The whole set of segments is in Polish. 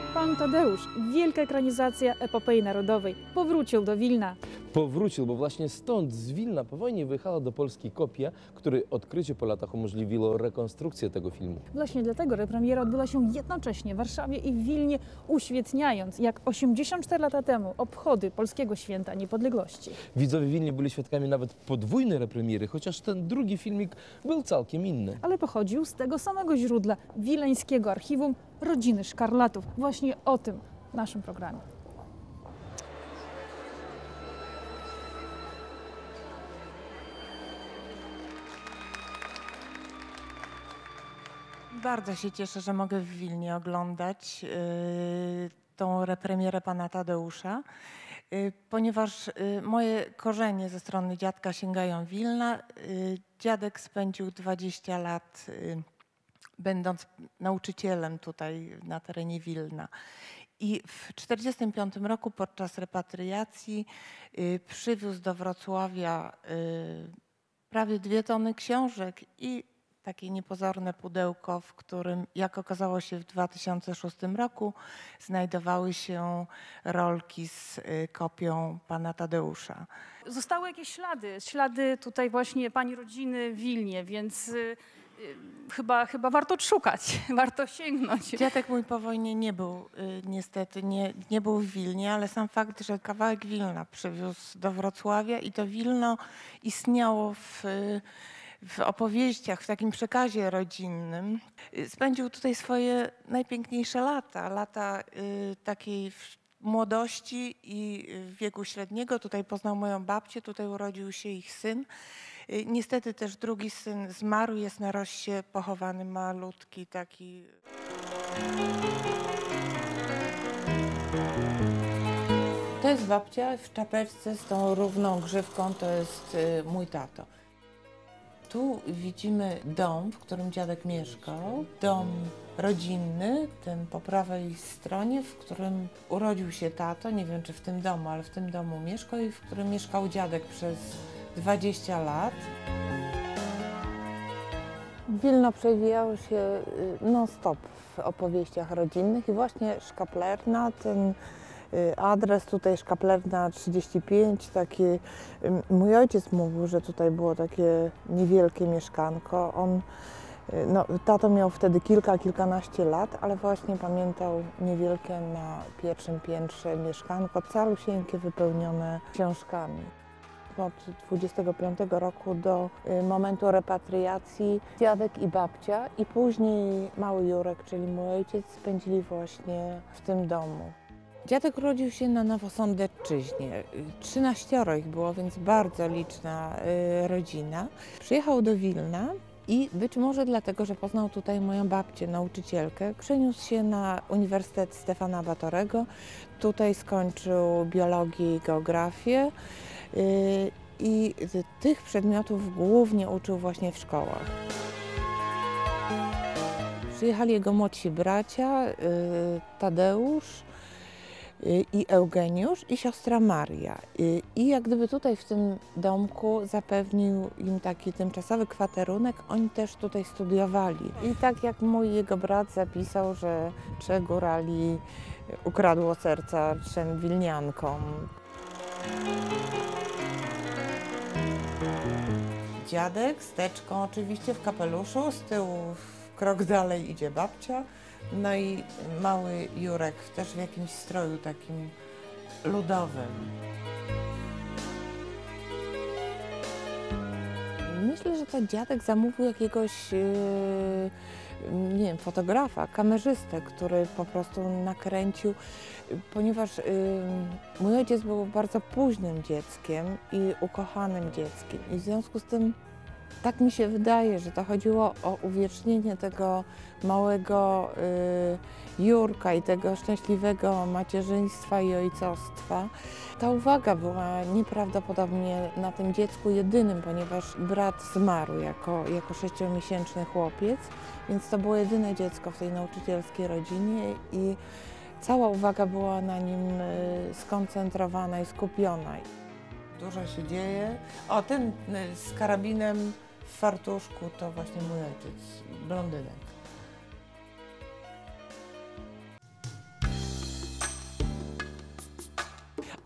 Pan Tadeusz, wielka ekranizacja epopei narodowej, powrócił do Wilna. Powrócił, bo właśnie stąd, z Wilna, po wojnie wyjechała do Polski kopia, której odkrycie po latach umożliwiło rekonstrukcję tego filmu. Właśnie dlatego repremiera odbyła się jednocześnie w Warszawie i w Wilnie, uświetniając jak 84 lata temu obchody Polskiego Święta Niepodległości. Widzowie w Wilnie byli świadkami nawet podwójnej repremiery, chociaż ten drugi filmik był całkiem inny. Ale pochodził z tego samego źródła, wileńskiego archiwum rodziny Szkarlatów. Właśnie o tym w naszym programie. Bardzo się cieszę, że mogę w Wilnie oglądać tą repremierę pana Tadeusza, ponieważ moje korzenie ze strony dziadka sięgają Wilna. Dziadek spędził 20 lat będąc nauczycielem tutaj na terenie Wilna. I w 1945 roku podczas repatriacji przywiózł do Wrocławia prawie 2 tony książek i takie niepozorne pudełko, w którym, jak okazało się w 2006 roku, znajdowały się rolki z kopią pana Tadeusza. Zostały jakieś ślady tutaj właśnie pani rodziny w Wilnie, więc chyba warto odszukać, warto sięgnąć. Dziadek mój po wojnie nie był, niestety nie był w Wilnie, ale sam fakt, że kawałek Wilna przywiózł do Wrocławia i to Wilno istniało w opowieściach, w takim przekazie rodzinnym. Spędził tutaj swoje najpiękniejsze lata takiej młodości i wieku średniego. Tutaj poznał moją babcię, tutaj urodził się ich syn. Niestety też drugi syn zmarł, jest na Rossie pochowany, malutki taki. To jest babcia w czapeczce z tą równą grzywką, to jest mój tato. Tu widzimy dom, w którym dziadek mieszkał, dom rodzinny, ten po prawej stronie, w którym urodził się tato, nie wiem czy w tym domu, ale w tym domu mieszkał i w którym mieszkał dziadek przez 20 lat. Wilno przewijało się non-stop w opowieściach rodzinnych i właśnie Szkaplerna, ten adres tutaj Szkaplerna 35, takie, mój ojciec mówił, że tutaj było takie niewielkie mieszkanko. On, tato miał wtedy kilkanaście lat, ale właśnie pamiętał niewielkie na pierwszym piętrze mieszkanko, calusieńkie, wypełnione książkami. Od 25 roku do momentu repatriacji dziadek i babcia i później mały Jurek, czyli mój ojciec, spędzili właśnie w tym domu. Dziadek urodził się na Nowosądecczyźnie. 13 ich było, więc bardzo liczna rodzina. Przyjechał do Wilna i być może dlatego, że poznał tutaj moją babcię, nauczycielkę, przeniósł się na Uniwersytet Stefana Batorego. Tutaj skończył biologię i geografię i tych przedmiotów głównie uczył właśnie w szkołach. Przyjechali jego młodsi bracia, Tadeusz i Eugeniusz i siostra Maria. I jak gdyby tutaj w tym domku zapewnił im taki tymczasowy kwaterunek, oni też tutaj studiowali. I tak jak mój jego brat zapisał, że 3 górali ukradło serca 3 wilniankom. Dziadek z teczką oczywiście w kapeluszu, z tyłu krok dalej idzie babcia. No i mały Jurek też w jakimś stroju takim ludowym. Myślę, że to dziadek zamówił jakiegoś, nie wiem, fotografa, kamerzystę, który po prostu nakręcił, ponieważ mój ojciec był bardzo późnym dzieckiem i ukochanym dzieckiem. I w związku z tym tak mi się wydaje, że to chodziło o uwiecznienie tego małego Jurka i tego szczęśliwego macierzyństwa i ojcostwa. Ta uwaga była nieprawdopodobnie na tym dziecku jedynym, ponieważ brat zmarł jako 6-miesięczny chłopiec, więc to było jedyne dziecko w tej nauczycielskiej rodzinie i cała uwaga była na nim skoncentrowana i skupiona. Dużo się dzieje. O, ten z karabinem w fartuszku to właśnie mój ojciec, blondynek.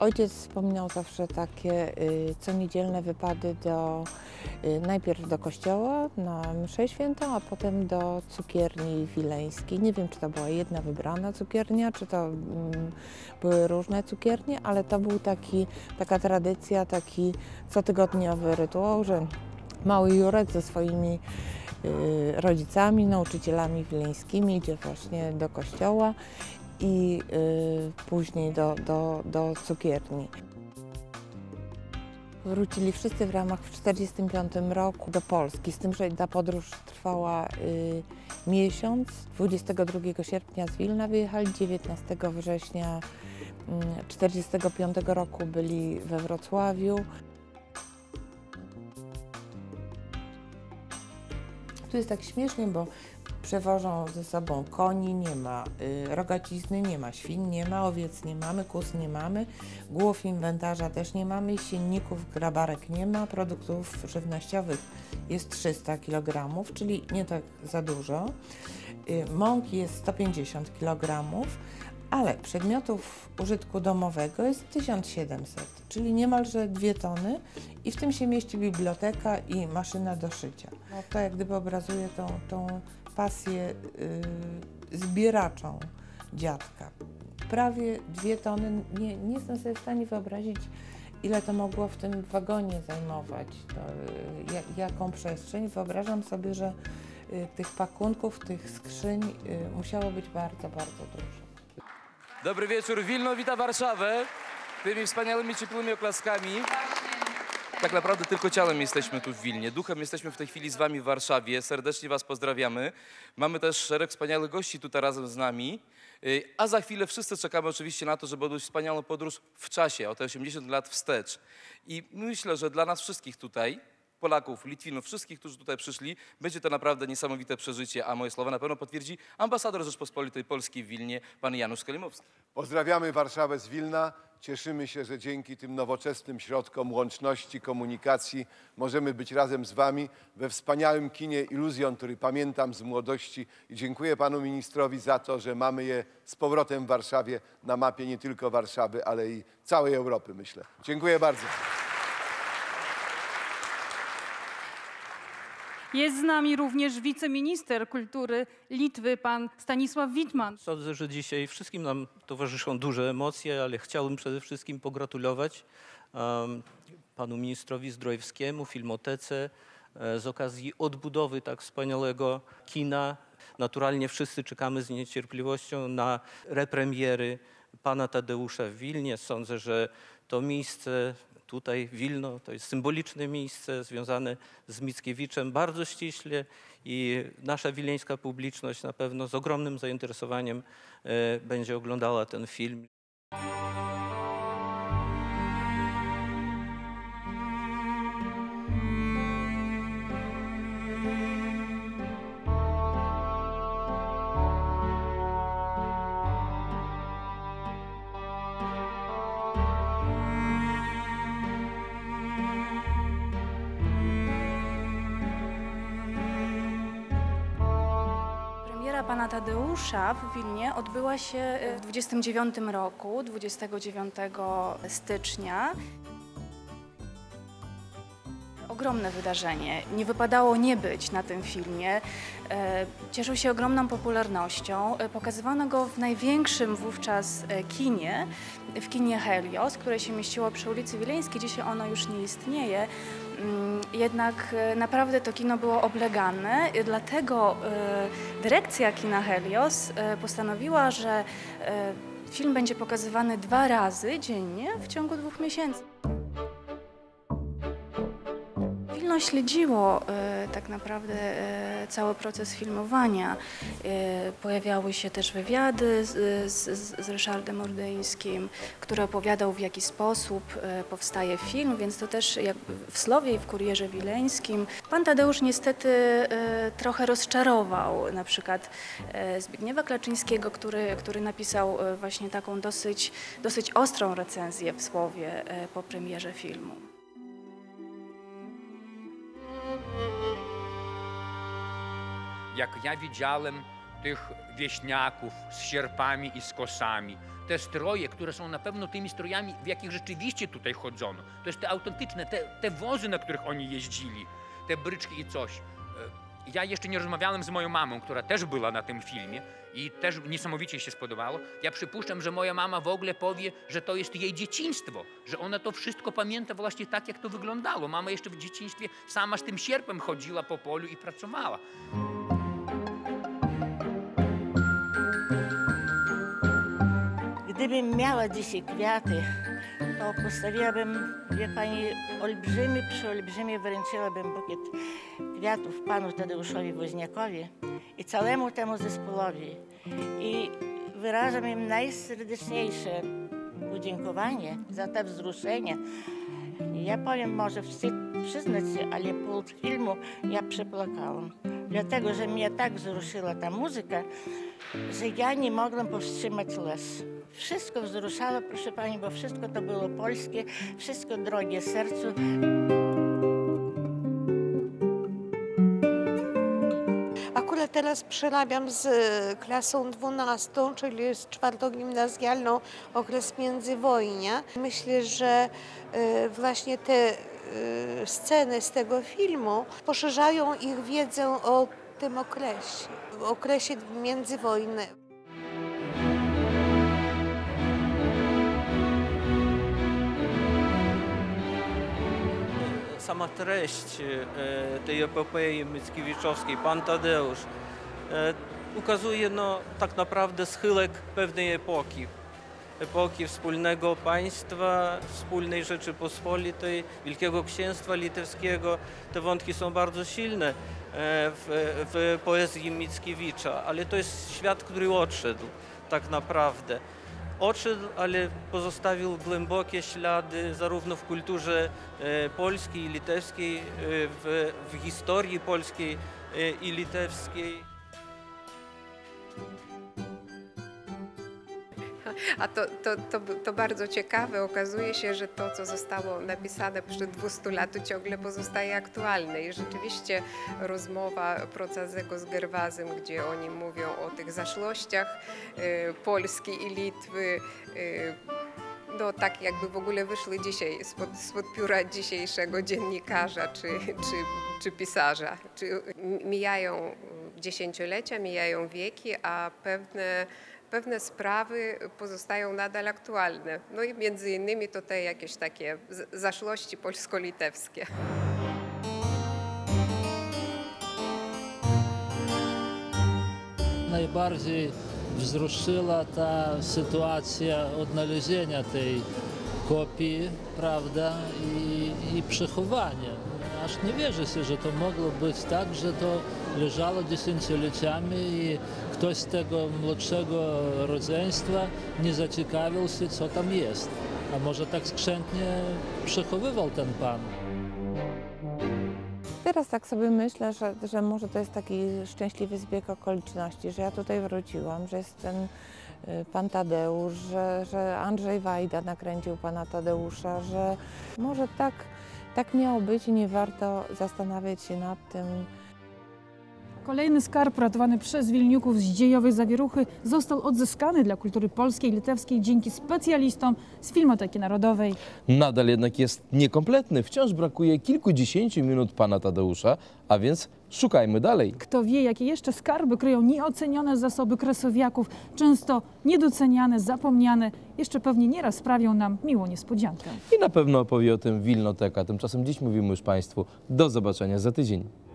Ojciec wspominał zawsze takie co niedzielne wypady najpierw do kościoła na mszę świętą, a potem do cukierni wileńskiej. Nie wiem, czy to była jedna wybrana cukiernia, czy to były różne cukiernie, ale to był taka tradycja, taki cotygodniowy rytuał, że mały Jurek ze swoimi rodzicami, nauczycielami wileńskimi idzie właśnie do kościoła i później do cukierni. Wrócili wszyscy w ramach w 1945 roku do Polski, z tym, że ta podróż trwała miesiąc. 22 sierpnia z Wilna wyjechali, 19 września 1945 roku byli we Wrocławiu. Tu jest tak śmiesznie, bo przewożą ze sobą koni, nie ma rogacizny, nie ma świń, nie ma owiec, nie mamy, kóz nie mamy, głów inwentarza też nie mamy, sienników, grabarek nie ma, produktów żywnościowych jest 300 kg, czyli nie tak za dużo. Mąki jest 150 kg, ale przedmiotów użytku domowego jest 1700, czyli niemalże 2 tony i w tym się mieści biblioteka i maszyna do szycia. No, to jak gdyby obrazuje tą pasję zbieraczą dziadka. Prawie 2 tony, nie jestem sobie w stanie wyobrazić, ile to mogło w tym wagonie zajmować, jaką przestrzeń. Wyobrażam sobie, że tych pakunków, tych skrzyń musiało być bardzo, bardzo dużo. Dobry wieczór, Wilno wita Warszawę tymi wspaniałymi, ciepłymi oklaskami. Tak naprawdę tylko ciałem jesteśmy tu w Wilnie. Duchem jesteśmy w tej chwili z wami w Warszawie. Serdecznie was pozdrawiamy. Mamy też szereg wspaniałych gości tutaj razem z nami. A za chwilę wszyscy czekamy oczywiście na to, żeby odbyć wspaniałą podróż w czasie, o te 80 lat wstecz. I myślę, że dla nas wszystkich tutaj, Polaków, Litwinów, wszystkich, którzy tutaj przyszli, będzie to naprawdę niesamowite przeżycie, a moje słowa na pewno potwierdzi ambasador Rzeczpospolitej Polskiej w Wilnie, pan Janusz Kalimowski. Pozdrawiamy Warszawę z Wilna. Cieszymy się, że dzięki tym nowoczesnym środkom łączności, komunikacji możemy być razem z wami we wspaniałym kinie Iluzjon, który pamiętam z młodości i dziękuję panu ministrowi za to, że mamy je z powrotem w Warszawie na mapie nie tylko Warszawy, ale i całej Europy, myślę. Dziękuję bardzo. Jest z nami również wiceminister kultury Litwy, pan Stanisław Witman. Sądzę, że dzisiaj wszystkim nam towarzyszą duże emocje, ale chciałbym przede wszystkim pogratulować panu ministrowi Zdrojewskiemu, Filmotece z okazji odbudowy tak wspaniałego kina. Naturalnie wszyscy czekamy z niecierpliwością na repremiery pana Tadeusza w Wilnie. Sądzę, że to miejsce tutaj Wilno to jest symboliczne miejsce związane z Mickiewiczem bardzo ściśle i nasza wileńska publiczność na pewno z ogromnym zainteresowaniem będzie oglądała ten film. Premiera pana Tadeusza w Wilnie odbyła się w 29 roku, 29 stycznia. Ogromne wydarzenie. Nie wypadało nie być na tym filmie. Cieszył się ogromną popularnością. Pokazywano go w największym wówczas kinie, w kinie Helios, które się mieściło przy ulicy Wileńskiej. Dzisiaj ono już nie istnieje. Jednak naprawdę to kino było oblegane, dlatego dyrekcja kina Helios postanowiła, że film będzie pokazywany 2 razy dziennie w ciągu 2 miesięcy. Wilno śledziło tak naprawdę cały proces filmowania. Pojawiały się też wywiady z Ryszardem Ordyńskim, który opowiadał, w jaki sposób powstaje film, więc to też jakby w Słowie i w Kurierze Wileńskim. Pan Tadeusz niestety trochę rozczarował na przykład Zbigniewa Klaczyńskiego, który napisał właśnie taką dosyć ostrą recenzję w Słowie po premierze filmu. Jak ja widziałem tych wieśniaków z sierpami i z kosami. Te stroje, które są na pewno tymi strojami, w jakich rzeczywiście tutaj chodzono. To jest te autentyczne, te wozy, na których oni jeździli, te bryczki i coś. Ja jeszcze nie rozmawiałem z moją mamą, która też była na tym filmie i też niesamowicie się spodobało. Ja przypuszczam, że moja mama w ogóle powie, że to jest jej dzieciństwo, że ona to wszystko pamięta właśnie tak, jak to wyglądało. Mama jeszcze w dzieciństwie sama z tym sierpem chodziła po polu i pracowała. Gdybym miała dzisiaj kwiaty, to postawiłabym, wie pani, przeolbrzymi wręczyłabym bukiet kwiatów panu Tadeuszowi Woźniakowi i całemu temu zespołowi. I wyrażam im najserdeczniejsze podziękowanie za te wzruszenie. Ja powiem, może wstyd przyznać się, ale po filmu ja przepłakałam. Dlatego, że mnie tak wzruszyła ta muzyka, że ja nie mogłam powstrzymać łez. Wszystko wzruszało, proszę pani, bo wszystko to było polskie, wszystko drogie sercu. Akurat teraz przerabiam z klasą 12, czyli z czwartogimnazjalną, okres międzywojnia. Myślę, że właśnie te sceny z tego filmu poszerzają ich wiedzę o tym okresie międzywojny. Sama treść tej epopei mickiewiczowskiej, Pan Tadeusz, ukazuje tak naprawdę schyłek pewnej epoki. Epoki wspólnego państwa, wspólnej Rzeczypospolitej, Wielkiego Księstwa Litewskiego. Te wątki są bardzo silne w poezji Mickiewicza, ale to jest świat, który odszedł tak naprawdę. Odszedł, ale pozostawił głębokie ślady zarówno w kulturze polskiej i litewskiej, w historii polskiej i litewskiej. A to bardzo ciekawe. Okazuje się, że to, co zostało napisane sprzed 200 lat, ciągle pozostaje aktualne. I rzeczywiście rozmowa Procazego z Gerwazem, gdzie oni mówią o tych zaszłościach Polski i Litwy, no tak jakby w ogóle wyszły dzisiaj spod pióra dzisiejszego dziennikarza czy pisarza. Mijają dziesięciolecia, mijają wieki, a pewne sprawy pozostają nadal aktualne. No i między innymi to te jakieś takie zaszłości polsko-litewskie. Najbardziej wzruszyła ta sytuacja odnalezienia tej kopii, prawda, i przechowania. Aż nie wierzy się, że to mogło być tak, że to leżało dziesięcioleciami i ktoś z tego młodszego rodzeństwa nie zaciekawił się, co tam jest. A może tak skrzętnie przechowywał ten pan. Teraz tak sobie myślę, że może to jest taki szczęśliwy zbieg okoliczności, że ja tutaj wróciłam, że jest ten pan Tadeusz, że Andrzej Wajda nakręcił pana Tadeusza, że może tak miało być i nie warto zastanawiać się nad tym. Kolejny skarb ratowany przez Wilniuków z dziejowej zawieruchy został odzyskany dla kultury polskiej i litewskiej dzięki specjalistom z Filmoteki Narodowej. Nadal jednak jest niekompletny. Wciąż brakuje kilkudziesięciu minut pana Tadeusza, a więc szukajmy dalej. Kto wie, jakie jeszcze skarby kryją nieocenione zasoby kresowiaków, często niedoceniane, zapomniane, jeszcze pewnie nieraz sprawią nam miłą niespodziankę. I na pewno opowie o tym Wilnoteka. Tymczasem dziś mówimy już państwu do zobaczenia za tydzień.